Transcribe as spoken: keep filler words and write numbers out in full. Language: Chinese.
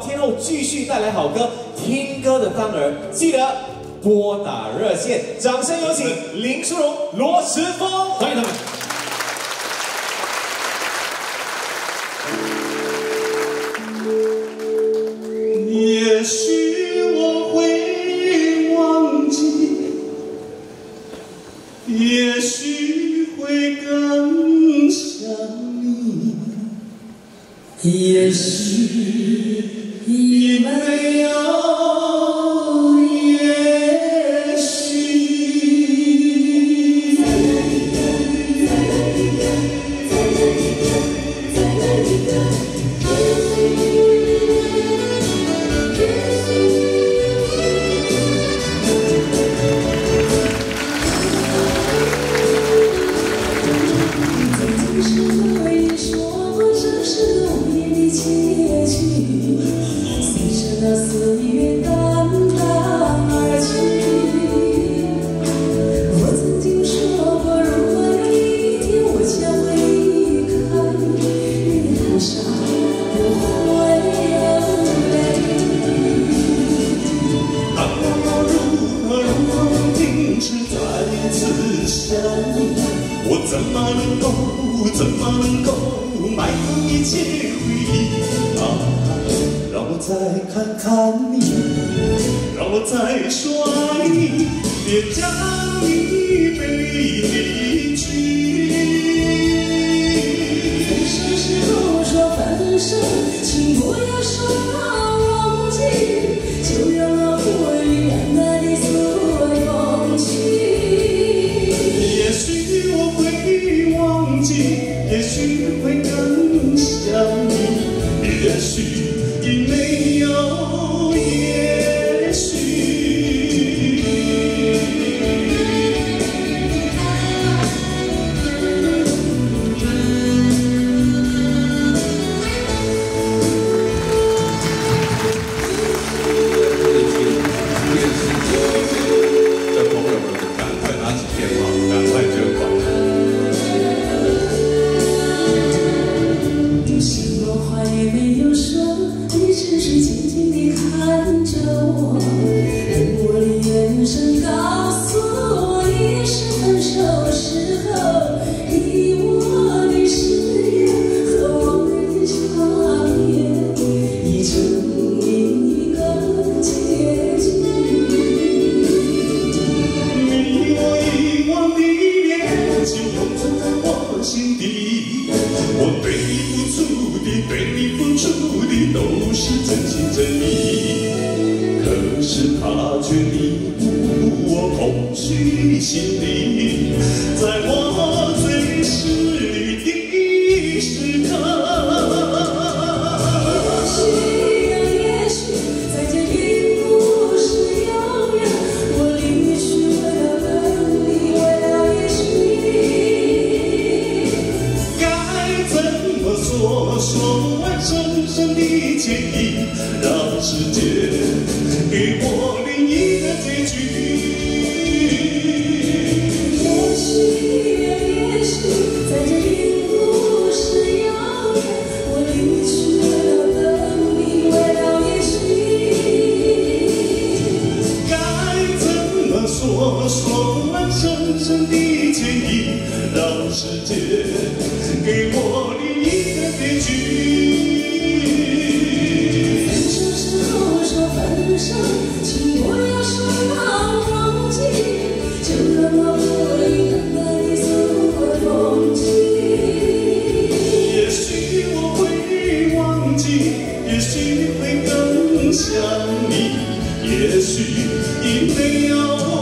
天后继续带来好歌，听歌的当儿记得拨打热线，掌声有请林淑荣、罗时丰，欢迎他们。 也许我会忘记，也许会更想你，也许已没有也许。我怎么能够，怎么能够埋藏一切回忆啊？让我再看看你，让我再说爱你，别将你背离去。分手时候说分手，请不要说忘记，就让我回忆淡淡的所有风景。 也许我会忘记，也许会更想你，也许已没有也许。 的朋友们，赶快拿起电话，赶快捐款。 什么话也没有说，你只是静静地看着我，而我的眼神告诉我，你是分手时候给我的誓言和往日的差别，已成一个结局。 你我遗忘的恋情永存在我心底，我对你付出的，对你付出的都是真心真意，可是他却弥补我空虚心里，在我最失意的时刻。 也许呀，也许再见并不是永远，我离去为了等你，为了也许。 该怎么说？说完深深的歉意，让世界给我另一个结局。 也许呀，也许再见并不是永远，我离去为了等你，为了也许。 该怎么说？说完深深的歉意，让世界给我另一个结局。 分手时候说分手，请不要说忘记，就让我回忆淡淡的所有风景。 也许我会忘记，也许会更想你，也许已没有。